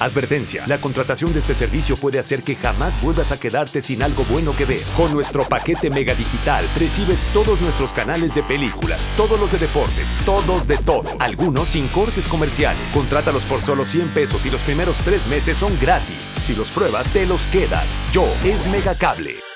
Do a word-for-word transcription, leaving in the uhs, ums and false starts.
Advertencia: la contratación de este servicio puede hacer que jamás vuelvas a quedarte sin algo bueno que ver. Con nuestro paquete Mega Digital recibes todos nuestros canales de películas, todos los de deportes, todos de todo. Algunos sin cortes comerciales. Contrátalos por solo cien pesos y los primeros tres meses son gratis. Si los pruebas, te los quedas. Yo es Megacable.